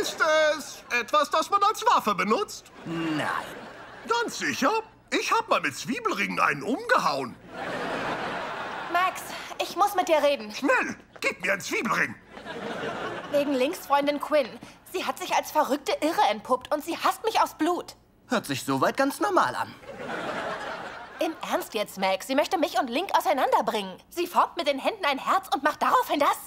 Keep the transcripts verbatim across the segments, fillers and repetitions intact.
Ist es etwas, das man als Waffe benutzt? Nein. Ganz sicher? Ich hab mal mit Zwiebelringen einen umgehauen. Max, ich muss mit dir reden. Schnell, gib mir einen Zwiebelring. Wegen Links Freundin Quinn. Sie hat sich als verrückte Irre entpuppt und sie hasst mich aufs Blut. Hört sich soweit ganz normal an. Im Ernst jetzt, Max. Sie möchte mich und Link auseinanderbringen. Sie formt mit den Händen ein Herz und macht daraufhin das.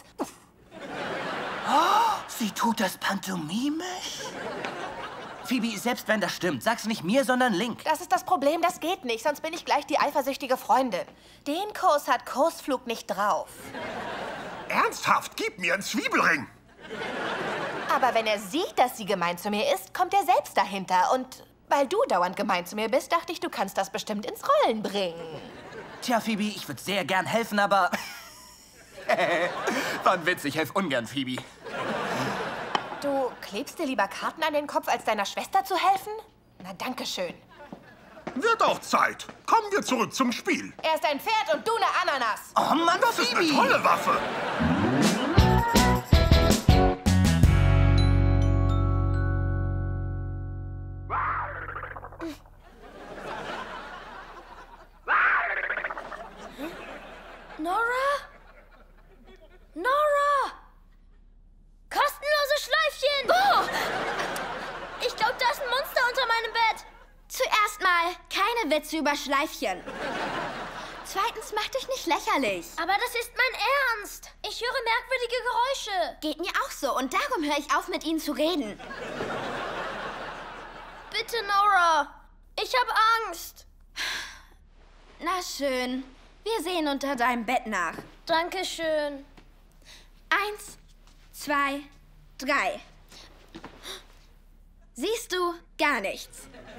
Oh, sie tut das pantomimisch? Phoebe, selbst wenn das stimmt, sag's nicht mir, sondern Link. Das ist das Problem, das geht nicht, sonst bin ich gleich die eifersüchtige Freundin. Den Kurs hat Kursflug nicht drauf. Ernsthaft, gib mir einen Zwiebelring. Aber wenn er sieht, dass sie gemein zu mir ist, kommt er selbst dahinter. Und weil du dauernd gemein zu mir bist, dachte ich, du kannst das bestimmt ins Rollen bringen. Tja, Phoebe, ich würde sehr gern helfen, aber... War ein Witz, ich helfe ungern, Phoebe. Du klebst dir lieber Karten an den Kopf, als deiner Schwester zu helfen? Na, danke schön. Wird auch Zeit. Kommen wir zurück zum Spiel. Er ist ein Pferd und du eine Ananas. Oh Mann, Das ist Phoebe! eine tolle Waffe. Nora? Nora! Kostenlose Schleifchen! Oh! Ich glaube, da ist ein Monster unter meinem Bett. Zuerst mal, keine Witze über Schleifchen. Zweitens, mach dich nicht lächerlich. Aber das ist mein Ernst. Ich höre merkwürdige Geräusche. Geht mir auch so und darum höre ich auf, mit ihnen zu reden. Bitte, Nora. Ich habe Angst. Na schön, wir sehen unter deinem Bett nach. Dankeschön. Eins, zwei, drei. Siehst du? Gar nichts.